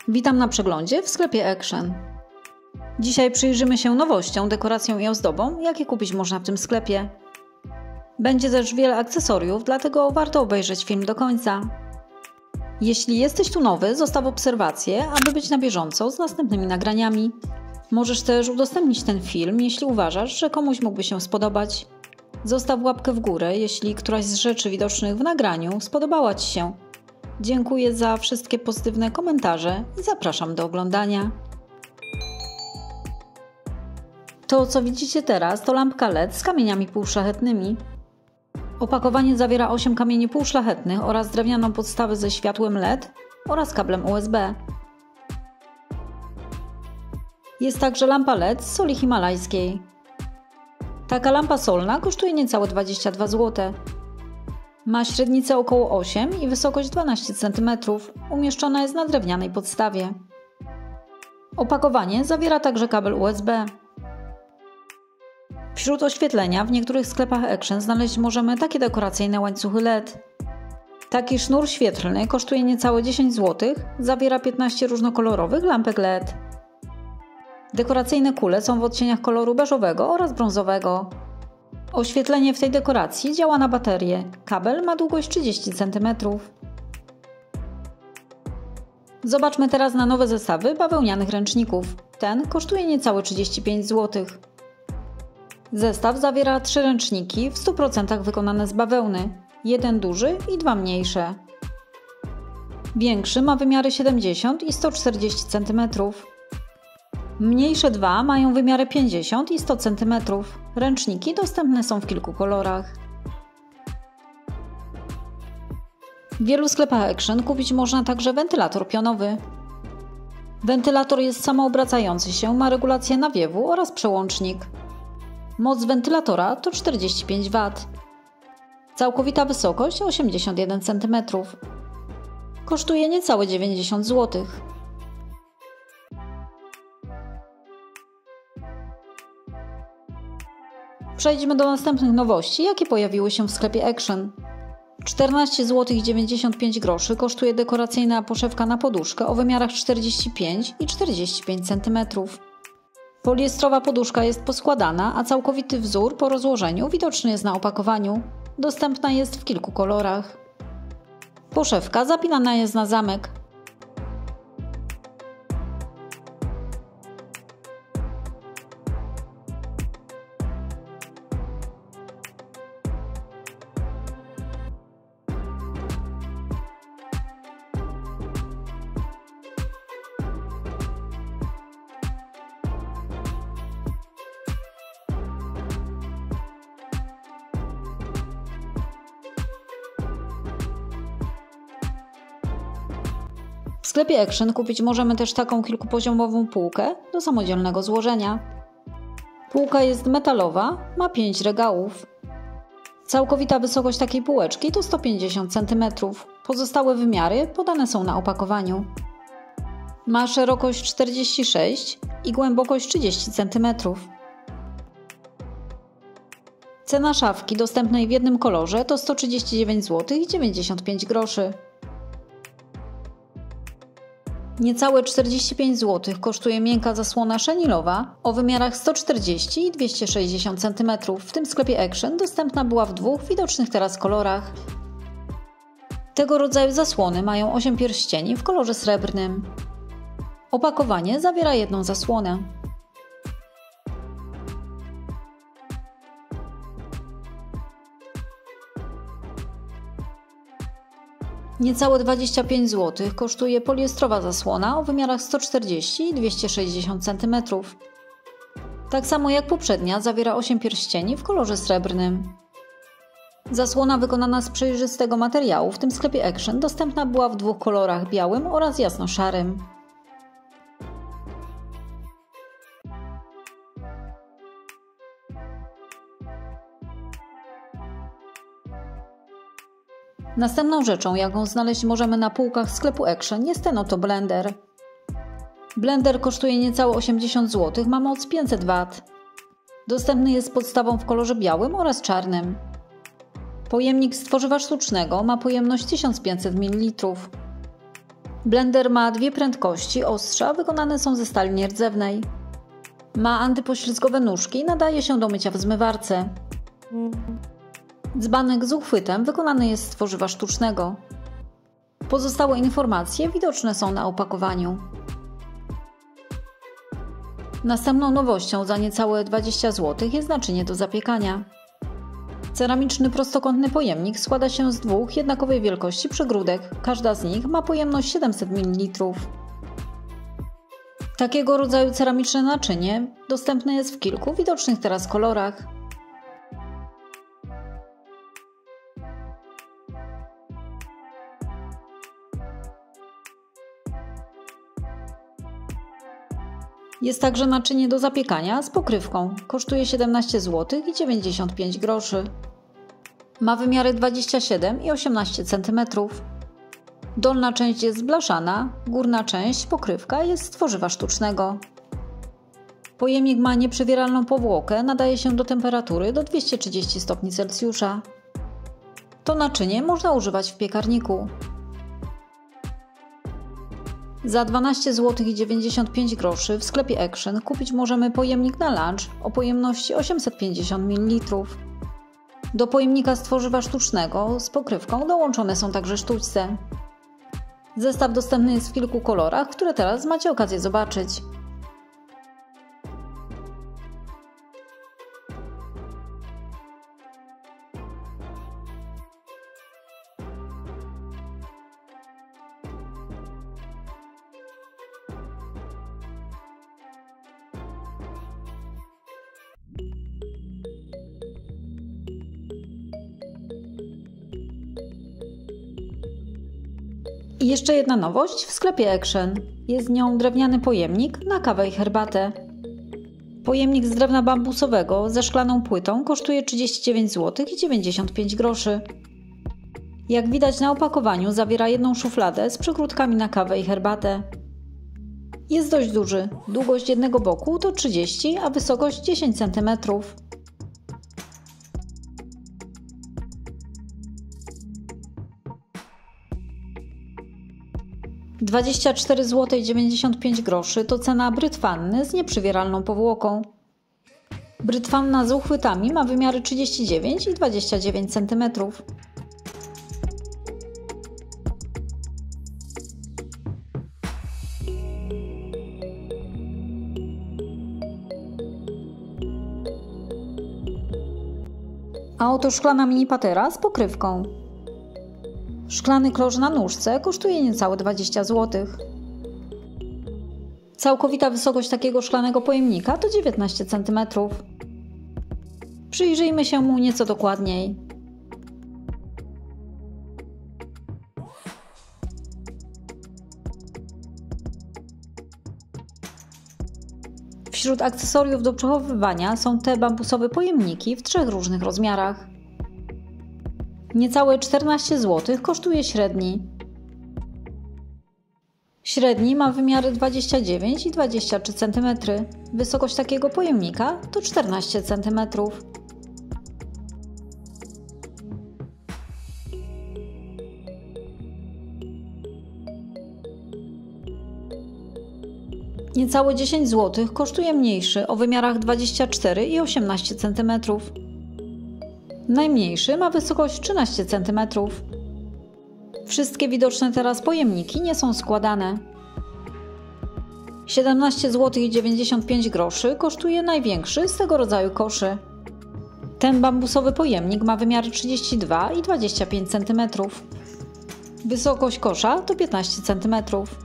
Witam na przeglądzie w sklepie Action. Dzisiaj przyjrzymy się nowościom, dekoracjom i ozdobom, jakie kupić można w tym sklepie. Będzie też wiele akcesoriów, dlatego warto obejrzeć film do końca. Jeśli jesteś tu nowy, zostaw obserwację, aby być na bieżąco z następnymi nagraniami. Możesz też udostępnić ten film, jeśli uważasz, że komuś mógłby się spodobać. Zostaw łapkę w górę, jeśli któraś z rzeczy widocznych w nagraniu spodobała Ci się. Dziękuję za wszystkie pozytywne komentarze i zapraszam do oglądania. To, co widzicie teraz, to lampka LED z kamieniami półszlachetnymi. Opakowanie zawiera 8 kamieni półszlachetnych oraz drewnianą podstawę ze światłem LED oraz kablem USB. Jest także lampa LED z soli himalajskiej. Taka lampa solna kosztuje niecałe 22 zł. Ma średnicę około 8 i wysokość 12 cm. Umieszczona jest na drewnianej podstawie. Opakowanie zawiera także kabel USB. Wśród oświetlenia w niektórych sklepach Action znaleźć możemy takie dekoracyjne łańcuchy LED. Taki sznur świetlny kosztuje niecałe 10 zł, zawiera 15 różnokolorowych lampek LED. Dekoracyjne kule są w odcieniach koloru beżowego oraz brązowego. Oświetlenie w tej dekoracji działa na baterię. Kabel ma długość 30 cm. Zobaczmy teraz na nowe zestawy bawełnianych ręczników. Ten kosztuje niecałe 35 zł. Zestaw zawiera 3 ręczniki w 100% wykonane z bawełny. Jeden duży i 2 mniejsze. Większy ma wymiary 70 i 140 cm. Mniejsze dwa mają wymiary 50 i 100 cm. Ręczniki dostępne są w kilku kolorach. W wielu sklepach Action kupić można także wentylator pionowy. Wentylator jest samoobracający się, ma regulację nawiewu oraz przełącznik. Moc wentylatora to 45 W. Całkowita wysokość 81 cm. Kosztuje niecałe 90 zł. Przejdźmy do następnych nowości, jakie pojawiły się w sklepie Action. 14,95 zł kosztuje dekoracyjna poszewka na poduszkę o wymiarach 45 i 45 cm. Poliestrowa poduszka jest poskładana, a całkowity wzór po rozłożeniu widoczny jest na opakowaniu. Dostępna jest w kilku kolorach. Poszewka zapinana jest na zamek. W sklepie Action kupić możemy też taką kilkupoziomową półkę do samodzielnego złożenia. Półka jest metalowa, ma 5 regałów. Całkowita wysokość takiej półeczki to 150 cm. Pozostałe wymiary podane są na opakowaniu. Ma szerokość 46 i głębokość 30 cm. Cena szafki dostępnej w jednym kolorze to 139 zł i 95 groszy. Niecałe 45 zł kosztuje miękka zasłona szenilowa o wymiarach 140 i 260 cm. W tym sklepie Action dostępna była w dwóch widocznych teraz kolorach. Tego rodzaju zasłony mają 8 pierścieni w kolorze srebrnym. Opakowanie zawiera jedną zasłonę. Niecałe 25 zł kosztuje poliestrowa zasłona o wymiarach 140 i 260 cm. Tak samo jak poprzednia zawiera 8 pierścieni w kolorze srebrnym. Zasłona wykonana z przejrzystego materiału w tym sklepie Action dostępna była w dwóch kolorach, białym oraz jasno-szarym. Następną rzeczą, jaką znaleźć możemy na półkach sklepu Action, jest ten oto blender. Blender kosztuje niecałe 80 zł, ma moc 500 W. Dostępny jest z podstawą w kolorze białym oraz czarnym. Pojemnik z tworzywa sztucznego ma pojemność 1500 ml. Blender ma dwie prędkości, ostrza wykonane są ze stali nierdzewnej. Ma antypoślizgowe nóżki i nadaje się do mycia w zmywarce. Dzbanek z uchwytem wykonany jest z tworzywa sztucznego. Pozostałe informacje widoczne są na opakowaniu. Następną nowością za niecałe 20 zł jest naczynie do zapiekania. Ceramiczny prostokątny pojemnik składa się z dwóch jednakowej wielkości przegródek. Każda z nich ma pojemność 700 ml. Takiego rodzaju ceramiczne naczynie dostępne jest w kilku widocznych teraz kolorach. Jest także naczynie do zapiekania z pokrywką. Kosztuje 17 zł i 95 groszy. Ma wymiary 27 i 18 cm. Dolna część jest zblaszana, górna część, pokrywka, jest z tworzywa sztucznego. Pojemnik ma nieprzewieralną powłokę, nadaje się do temperatury do 230 stopni Celsjusza. To naczynie można używać w piekarniku. Za 12 zł i 95 groszy w sklepie Action kupić możemy pojemnik na lunch o pojemności 850 ml. Do pojemnika z tworzywa sztucznego z pokrywką dołączone są także sztućce. Zestaw dostępny jest w kilku kolorach, które teraz macie okazję zobaczyć. I jeszcze jedna nowość w sklepie Action. Jest nią drewniany pojemnik na kawę i herbatę. Pojemnik z drewna bambusowego ze szklaną płytą kosztuje 39 zł i 95 groszy. Jak widać na opakowaniu, zawiera jedną szufladę z przegródkami na kawę i herbatę. Jest dość duży. Długość jednego boku to 30, a wysokość 10 cm. 24 zł i 95 groszy to cena brytwanny z nieprzywieralną powłoką. Brytwanna z uchwytami ma wymiary 39 i 29 cm. A oto szklana mini patera z pokrywką. Szklany klosz na nóżce kosztuje niecałe 20 zł. Całkowita wysokość takiego szklanego pojemnika to 19 cm. Przyjrzyjmy się mu nieco dokładniej. Wśród akcesoriów do przechowywania są te bambusowe pojemniki w trzech różnych rozmiarach. Niecałe 14 zł kosztuje średni. Średni ma wymiary 29 i 23 cm. Wysokość takiego pojemnika to 14 cm. Niecałe 10 zł kosztuje mniejszy o wymiarach 24 i 18 cm. Najmniejszy ma wysokość 13 cm. Wszystkie widoczne teraz pojemniki nie są składane. 17 zł i 95 groszy kosztuje największy z tego rodzaju koszy. Ten bambusowy pojemnik ma wymiary 32 i 25 cm. Wysokość kosza to 15 cm.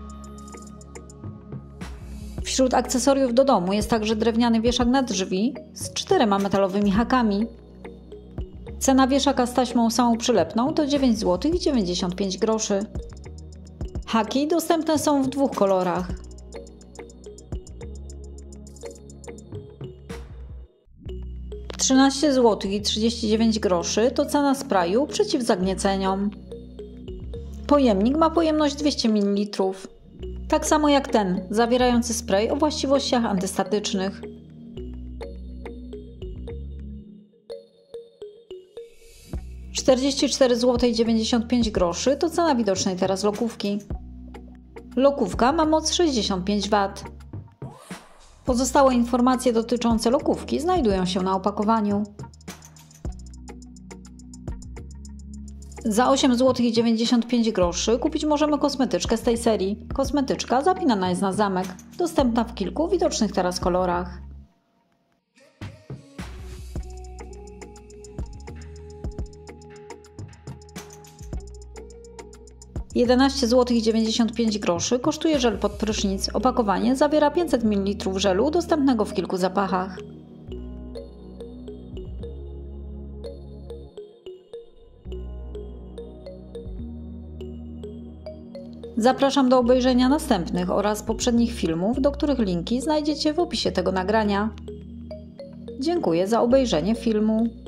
Wśród akcesoriów do domu jest także drewniany wieszak na drzwi z 4 metalowymi hakami. Cena wieszaka z taśmą samoprzylepną to 9 zł i 95 groszy. Haki dostępne są w dwóch kolorach. – 13 zł i 39 groszy to cena sprayu przeciw zagnieceniom. Pojemnik ma pojemność 200 ml. Tak samo jak ten, zawierający spray o właściwościach antystatycznych. 44 zł i 95 groszy to cena widocznej teraz lokówki. Lokówka ma moc 65 W. Pozostałe informacje dotyczące lokówki znajdują się na opakowaniu. Za 8,95 zł kupić możemy kosmetyczkę z tej serii. Kosmetyczka zapinana jest na zamek, dostępna w kilku widocznych teraz kolorach. 11,95 zł kosztuje żel pod prysznic. Opakowanie zawiera 500 ml żelu dostępnego w kilku zapachach. Zapraszam do obejrzenia następnych oraz poprzednich filmów, do których linki znajdziecie w opisie tego nagrania. Dziękuję za obejrzenie filmu.